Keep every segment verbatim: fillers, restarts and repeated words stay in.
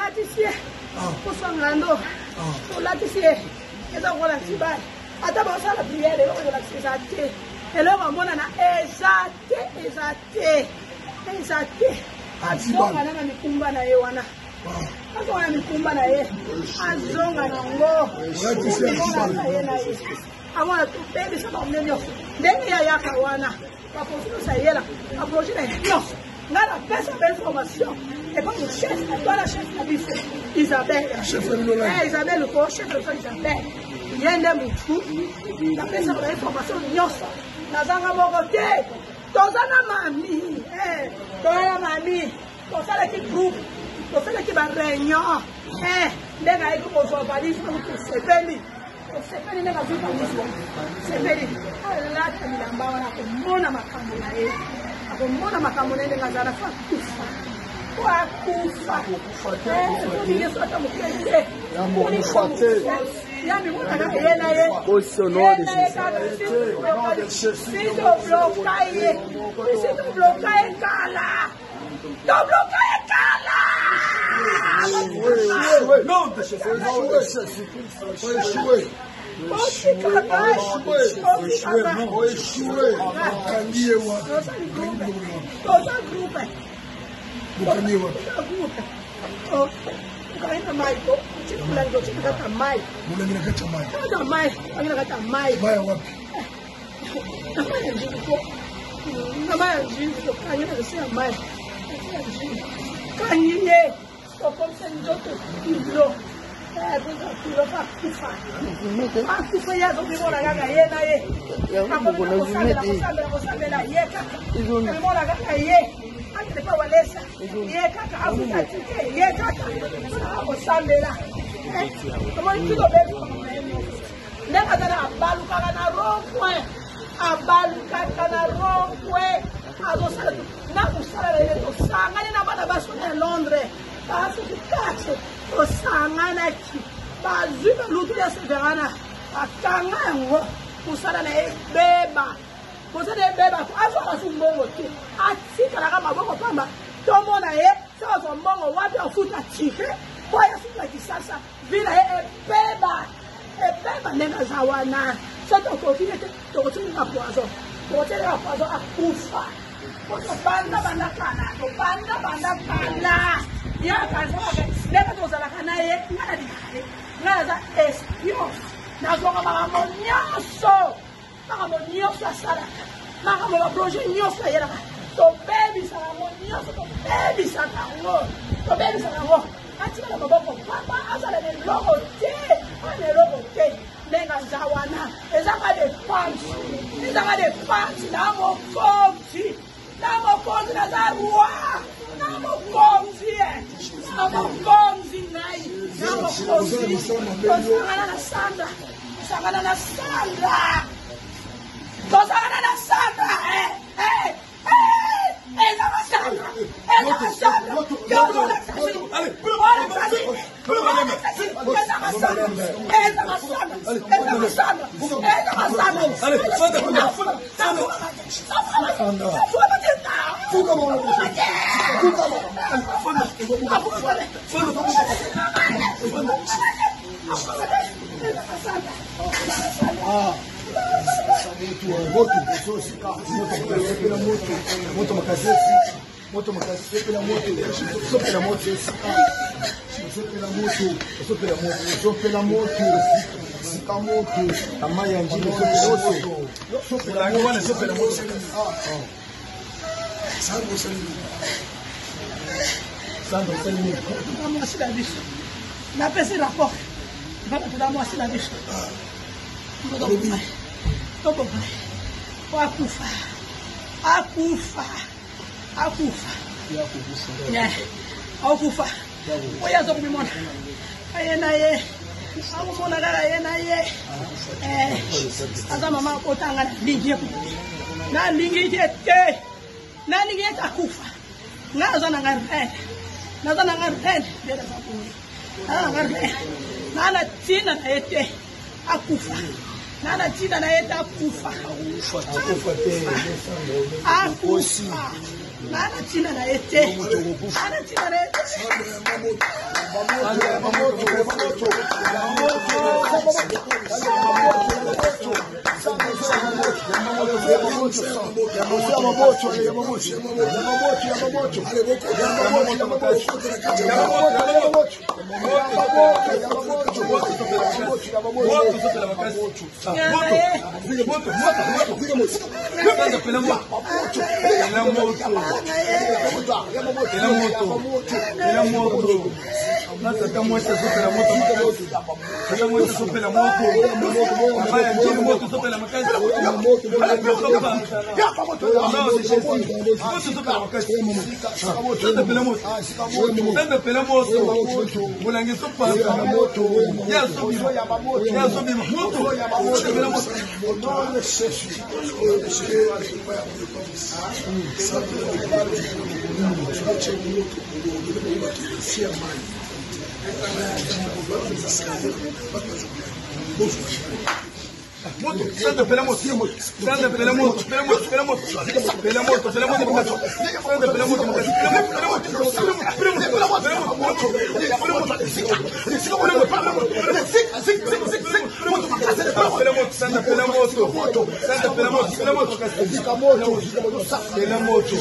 latisie kusangando latisie eza kola tibali ata ba sala prière lo ko latisie za te elo ba mona na ezate ezate ezate azonga na mikumba na ye wana azonga na mikumba na ye azonga na ngo amona tu bebe sa ba mnenyo ndenge ya yaka wana ba posino sa yela ba projet na yo ngala pesa ba information et pas le chef toi la chef la bise Isabelle chef eh Isabelle ko chef de Isabelle yende mutu la pesa ba information nyoso nazanga moko te tozana mami eh toya mami tosala ki groupe tosala ki ba réunion eh ndega iko ko zo valise ko sepeli sepeli ndega zo valise sepeli ala tamilamba wana ko mona makambo na ye ko mona makambo na ndega zara fa kufa kwa kufa eh yeso atamukende yambo mufate yami mona na yena ye osonore si to blocaye si to blocaye kala to blocaye kala non de chef non chef faut échouer faut échouer kandiye wa toza groupe kandiye wa oh kaina mai ko chikula ndo chikata mai mula ngina kata mai kata mai ngina kata mai mai wapi mai njiko na mai njiko kaina ndo mai kanyiye to komse ndoto kilo eh buka kilo fa kufa ah kufa ya zo bimona gaga ye na ye hapo kuna zimedi kusambela ye kaka bimona gaga ye ate pa walesa ye kaka afuta tike ye kaka kusambela kama kilo bebi ndeka tana abalu kaka na rompwe abalu kaka na rompwe azosala na kusala ile tosangana na bana baso na Londres parce que taxe tosangana ki bazwi balutu ya severana akanga ngo kusala na beba kusala na beba ko aso aso mbongo ti atika la kama boko pamba tomona ye sazo mbongo wapi afuta tike kwa ya futa kisasa vila ye beba e beba nena zawana soto ko fine to ko tuni na poazo ko tele na poazo akufa ko banda banda kana to banda banda kana ya kaza leka to zala kana ye ngala dikale ngala za espion na zo ka mama nyaso mama nyaso sala mama projet nyaso yera to baby sa mama nyaso to baby sa ngo to baby sa ngo ati na baboko papa azala ne logo te ane logo te lenga zawana ezaka de pants ezaka de pants na mo konti na mo konti na za roi na mo konti na mo konti nai na mo konti tosangana na Sandra tosangana na Sandra tosangana na Sandra eh eh eh ezaka Sandra ezaka Sandra yo no la kasi allez voilà kasi ezaka Sandra ezaka Sandra ezaka Sandra ezaka Sandra allez Sandra Sandra Fuka mo. Fuka mo. Ah. Moto, pela moto, moto makazesi, moto makazesi pela moto, só pela moto, só pela moto, só pela moto, só pela moto, sika moto, amaya njini só pela moto, só pela moto, só pela moto. Ah, ah. Sango Salimi. Sango Salimi. Vamos assistir a vista. Na terceira porta. Vamos assistir a vista. Tô bem. Tô bem. Akufa. Akufa. Akufa. Yeah. Akufa. Oya zo kumimona. Ayena ye. Akumona gara yena ye. Eh. Aza mama kotanga lingi. Na lingi tete. Nani ngeta kufa ngaza na ngarene naza na ngarene bela sapuni na ngarene nana tina na ete akufa nana tina na ete akufa akufa te akufa nana tina na ete nana tina na ete Moto, senta pela moto, senta pela moto, pela moto, pela moto, pela moto, pela moto, senta pela moto, pela moto, pela moto, pela moto, pela moto, senta pela moto, senta pela moto, pela moto, fica moto, pela moto,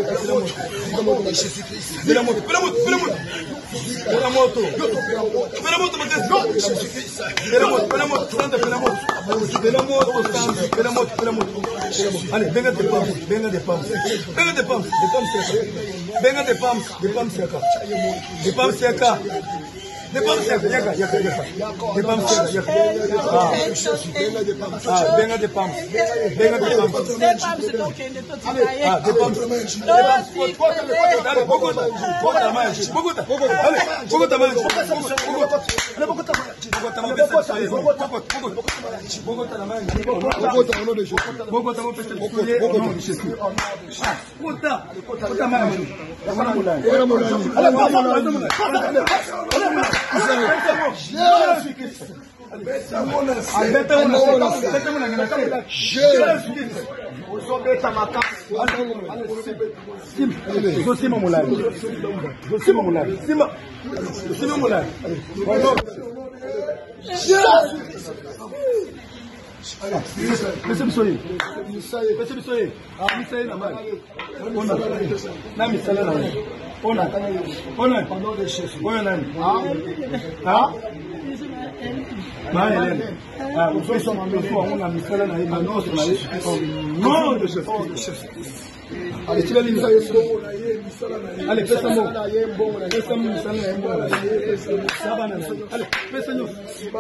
pela moto, pela moto, pela moto. Pela moto, pela moto, pela moto, pela moto, santa pela moto, pela moto, santa, pela moto, pela moto. Allez, venga de pams, venga de pams, venga de pams, de pams seca, venga de pams, de pams seca, de pams seca. De pams seca, yaga, yaga, yaga. De pams seca, yaga. Ah, ah, venga de pams, venga de pams. Ah, de pams. Dale, Bogotá, Bogotá mais, Bogotá, dale, Bogotá mais, Bogotá, Bogotá, Bogotá mais, Bogotá, Bogotá mais, Bogotá não deixa, Bogotá não deixa, Bogotá não deixa. Ah, Bogotá, Bogotá mais. Agora mulher, agora mulher, olha mulher, olha mulher. Percebe isso aí? Percebe isso aí? Ah, isso aí na mãe. Ona, na misala na mãe. Ona, ona, ona nani? Ah? Mãe Helena. Ah, o senhor só mandou sua uma misala na mãe. Nossa, na isso. Não, deixa eu. Allez, tu vas lui dire ça. Allez, fais-moi. Fais-moi, fais-moi. Ça va, allez, fais-moi.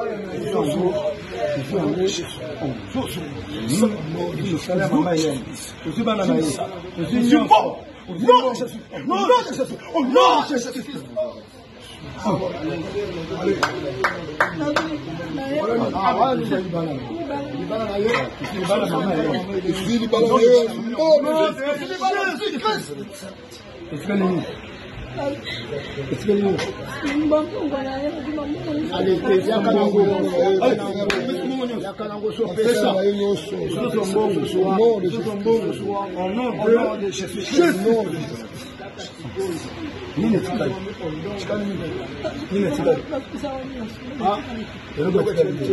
Nini tikali? Tikali nini? Nini tikali? Ah, eu não gosto de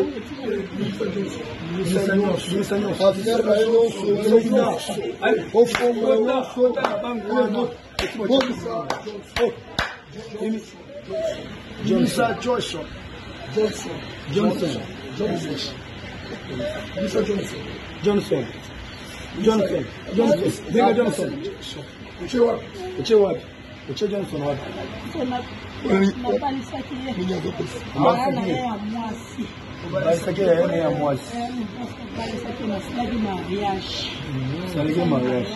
Johnson. Johnson. Johnson. Johnson. Johnson. Johnson. Johnson. Johnson. Johnson. Venga Johnson. Uche wapi? Uche wapi? Uche Johnson wapi? Balisaki ya yeye ya mwasi. Balisaki na slagi mariage. Slagi mariage.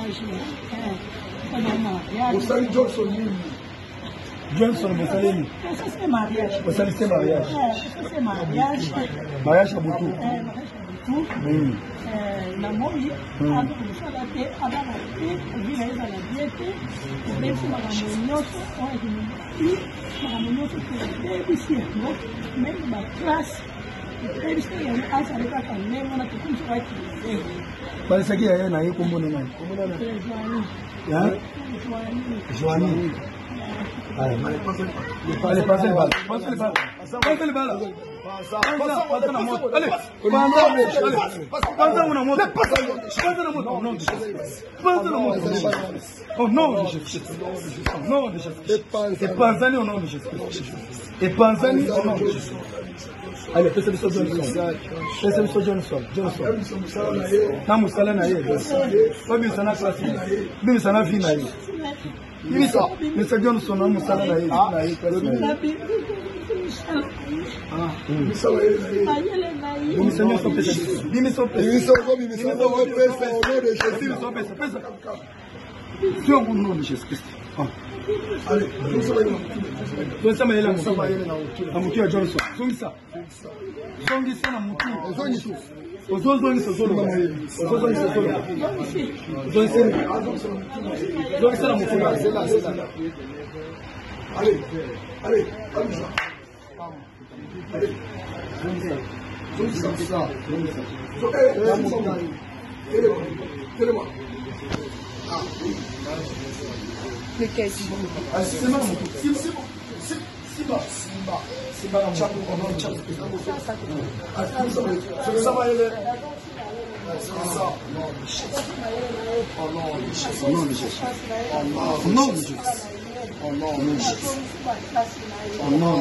Usali Johnson nini? Johnson Mussolini. Ça c'est mariage. Mussolini c'est mariage. Ça c'est mariage. Mariage à Boutou. Eh, mariage à Boutou. Oui. Euh, la moyi, avec le salade, avec la thé, il y a la diète, même si la monote, on a dit, la monote qui est ici, même ma classe, même si il y a une as avec la famille, on a tout comme ça qui est. Parce que il y a un aïe comme on a. Joanie. Joanie. Joanie. Allez, allez, passez le bal. Passez le bal. Passez le bal. Passez la moto. Allez, passez la moto. Passez la moto. Au nom de Jésus. Passez la moto. Au nom de Jésus. Au nom de Jésus. Et pensez au nom de Jésus. Et pensez au nom de Jésus. Allez, fais ça Johnson. Fais ça Johnson. Johnson. Na musala na yeye. Obi sana classe. Bi sana vie na yeye. Bisa, Mister Johnson na musala na yeye na yeye classe na yeye. Ah, bisa na yeye. Bi Mister Johnson pesa. Bi Mister pesa. Bi Mister go bi Mister go pesa au nom de Jésus. Bi Mister pesa, pesa. Sur au nom de Jésus Christ. Ah. Allez, Johnson ma yele na mutu. Na mutu ya Johnson. Songisa. Songisa na mutu. Songisa. Ozozongisa solo mama yele. Ozozongisa solo. Ozozongisa. Ozozongisa na mutu. C'est là, c'est là. Allez, allez, allez. Allez. Songisa. Songisa. Songisa. Songisa. Télé-moi. Ah. Lequel? C'est bon. C'est bon. Simba, Simba, Simba na chapo kwa nini chapo? Ah, ça va aller. Ça. Oh non, oh non, oh non, oh non, oh non, oh non,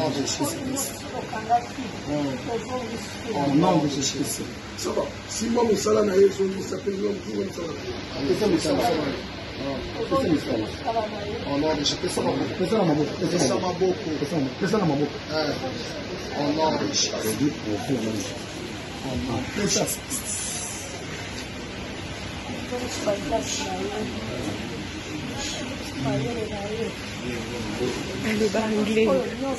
oh non, de Jésus. Ça va. Simba musala na Yesu ni s'appelle l'homme qui va musala. C'est ça musala. Oh non, mais je fais ça ma boca. Fais ça ma boca. Fais ça ma boca. Fais ça ma boca. Oh non, mais je fais oh non, fais ça. Elle est banglée.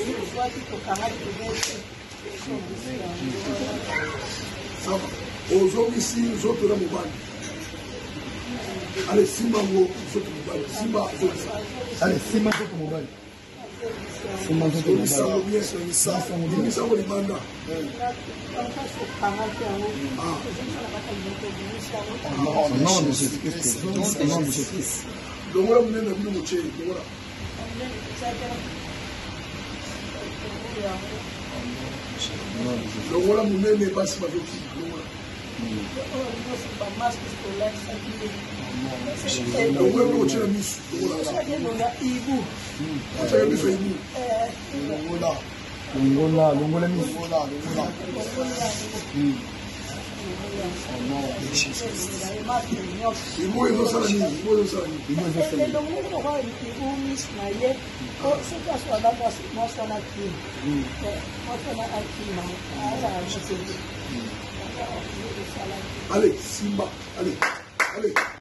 Ça va. Aujourd'hui, ici, nous autres, là, nous allez, Simba, Simba, allez, Simba, mobile. Simba, mobile. Non, de Jésus-Christ. Non, de Jésus-Christ. Donc, voilà, vous n'avez pas de voilà. Donc, voilà, vous n'avez pas de Longola, Longola, Longola, allez, Simba, allez, allez.